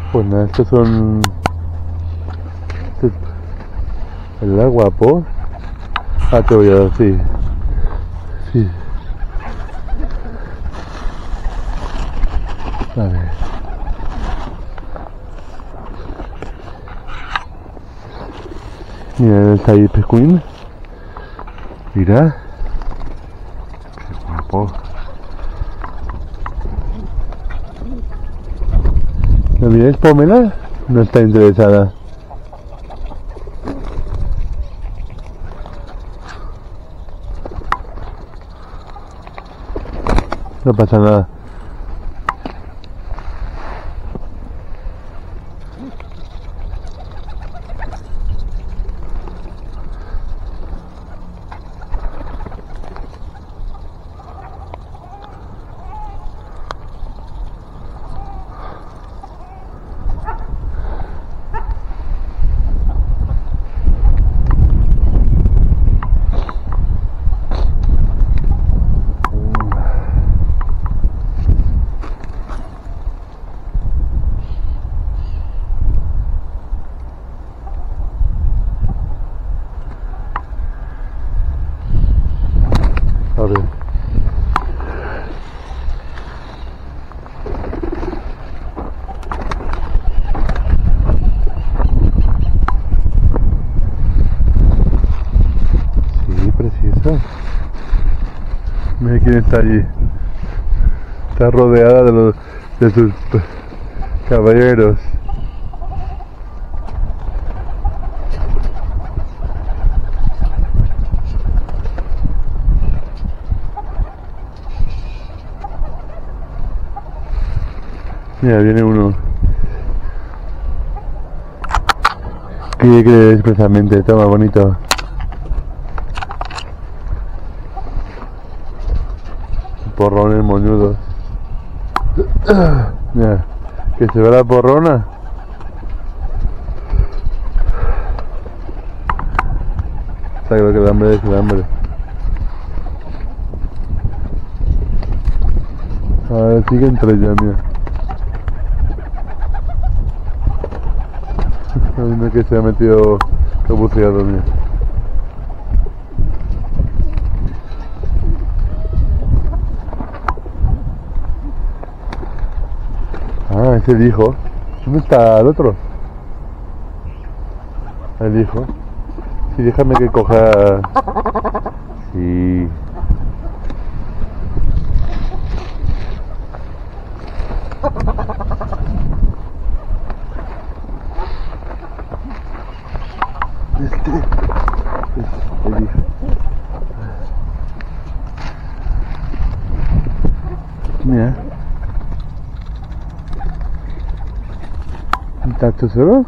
Pues nada, estos son... el agua, por... Ah, te voy a dar, sí. Sí. A ver. Mira, está ahí el pescuín. Mira. Qué guapo. ¿No miráis Pomela? No está interesada. No pasa nada. A ver. Sí, precioso. Mira quién está allí. Está rodeada de sus caballeros. Mira, viene uno. ¿Qué crees expresamente? Toma, bonito. Porrones moñudos. Mira, que se ve la porrona. Está claro que el hambre es el hambre. A ver, siguen tres ya, mira. Hay uno que se ha metido buceado, mira. Ah, es el hijo. ¿Dónde está el otro? El hijo. Sí, déjame que coja... Sí. Este es el hijo. Mira. ¿Estás tú solo?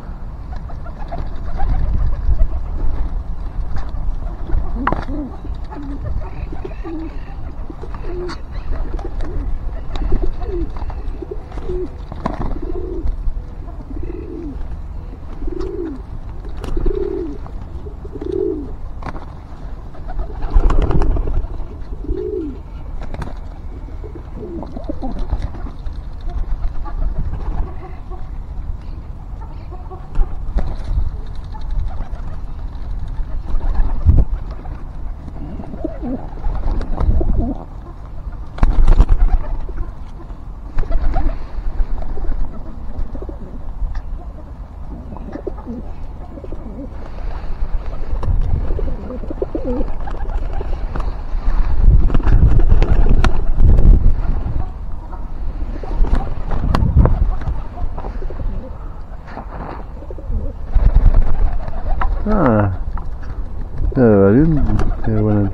Ah, bien, qué bueno.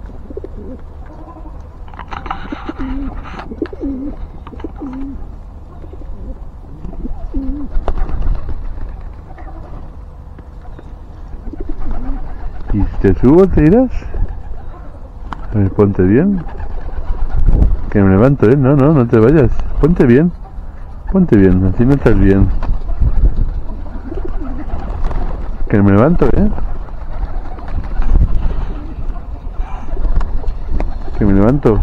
¿Y si te subo, te irás? A ver, ponte bien. Que me levanto, ¿eh? No, no te vayas. Ponte bien. Ponte bien, así no estás bien. Que me levanto, ¿eh? Que me levanto.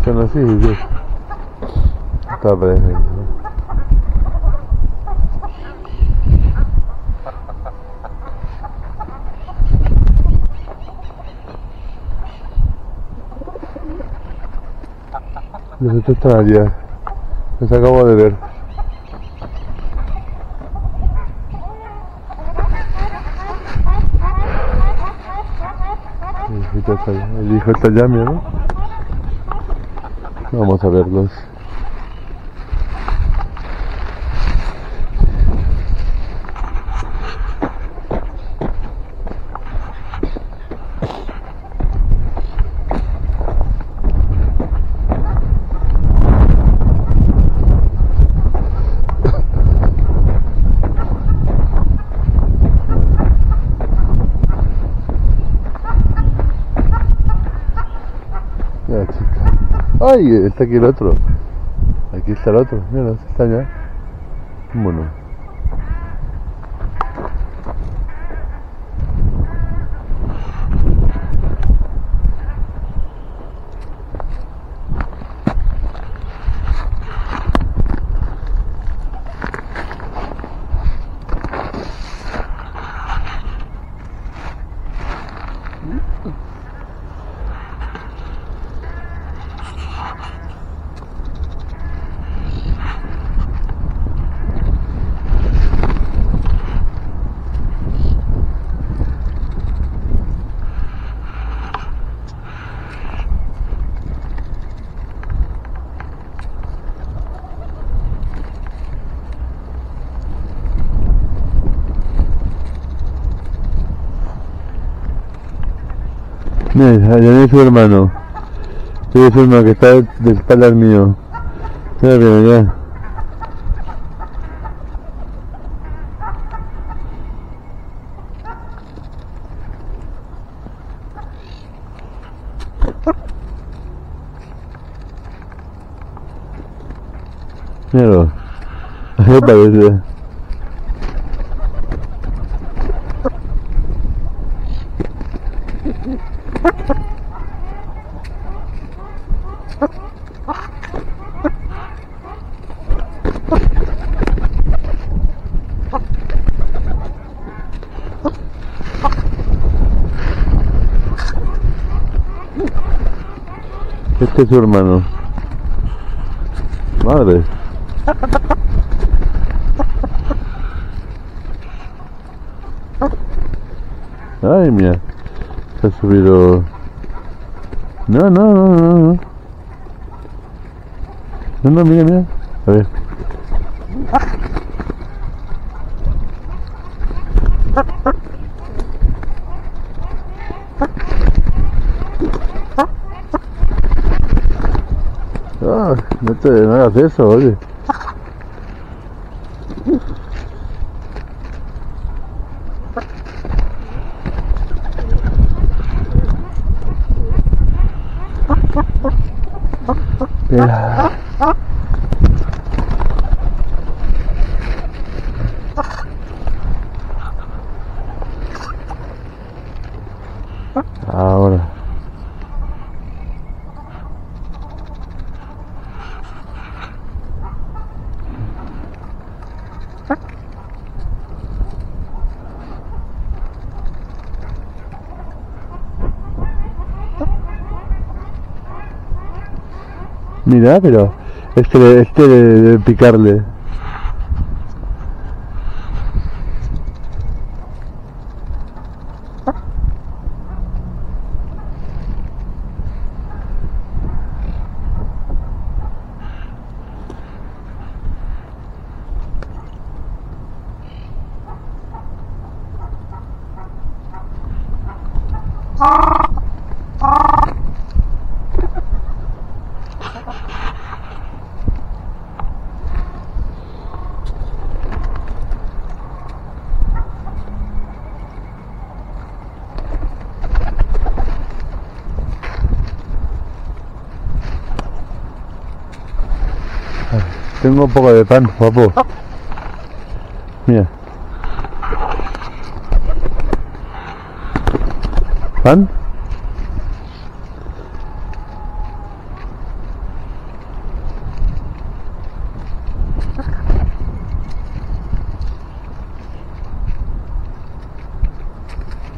Son así, sí. Está perfecto. Los están allá. Los acabo de ver. El hijo está allá, mira, ¿no? Vamos a verlos. Ya, chica. ¡Ay! Está aquí el otro. Aquí está el otro. Mira, está allá. Bueno. Mira, allá es su hermano. Sí, su hermano que está de espaldas mío. Mira bien allá. Míralo. ¿Qué parece? Este es su hermano. Madre. Ay, mira. Se ha subido. No. No, mira. A ver. No hagas eso, oye. Mira. Ahora. Mira, pero este de picarle. Tengo un poco de pan, guapo. Mira. ¿Pan?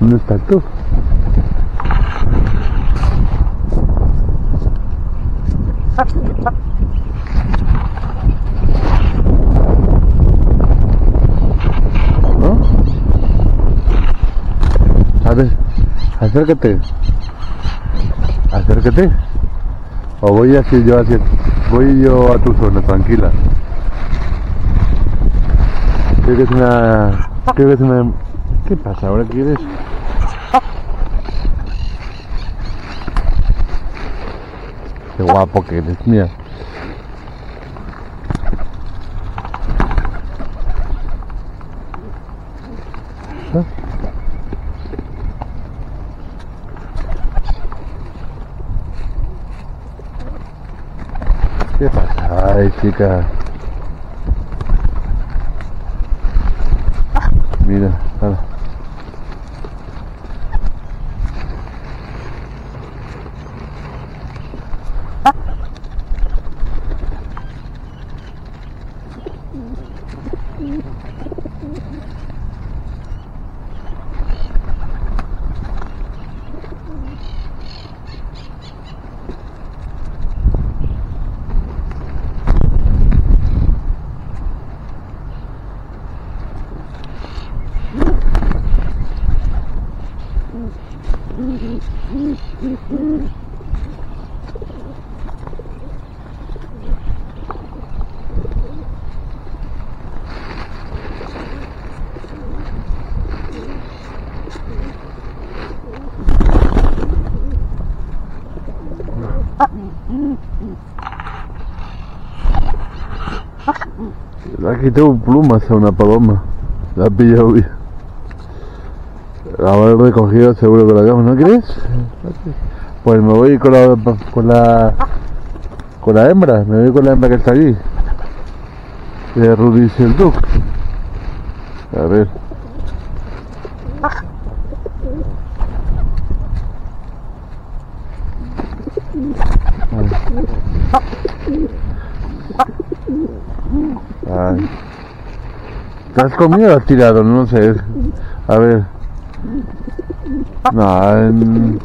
¿Dónde estás tú? ¿No? A ver, acércate. Acércate. O voy yo a tu zona, tranquila. ¿Qué pasa? ¿Ahora quieres? Qué guapo que eres, mira. ¿Ah? ¿Qué pasa? Ay, chica. Mira, hala. Le ha quitado plumas a una paloma. La ha pillado bien. La habré recogido seguro que la cama, ¿no crees? Pues me voy con la hembra, me voy con la hembra que está allí. De Rudy Selduk. A ver. Ay. ¿Te has comido o has tirado? No sé. A ver. No,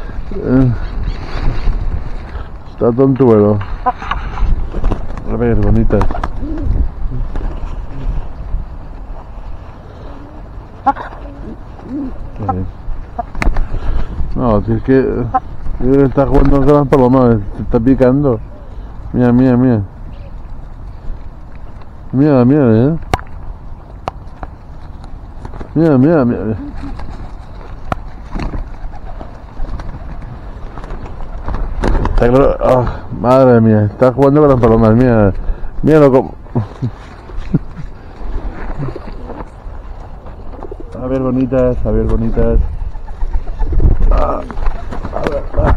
está tontuelo. A ver, bonitas. No, si es que está jugando con las palomas, se está picando. Mira, mira, mira. Mira, mira, Mira, mira, mira. Oh, madre mía, está jugando con las palomas, mira. Míralo como. A ver, bonitas, a ver, bonitas. A ver,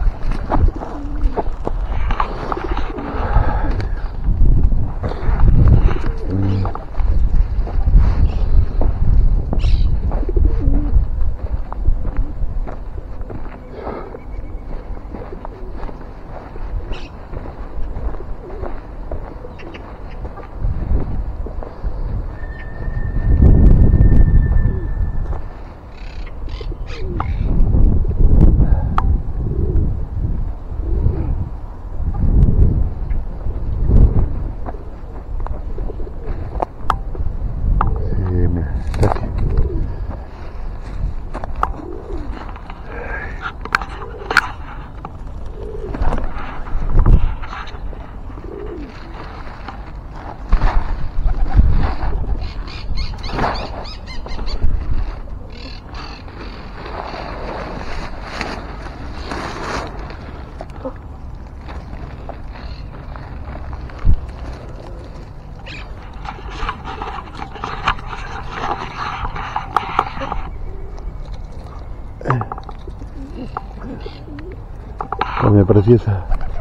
come preciosa.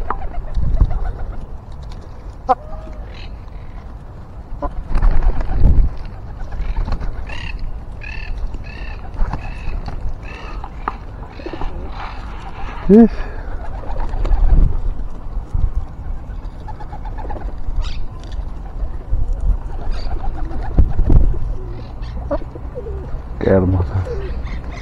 ¿Ves? Qué hermosa.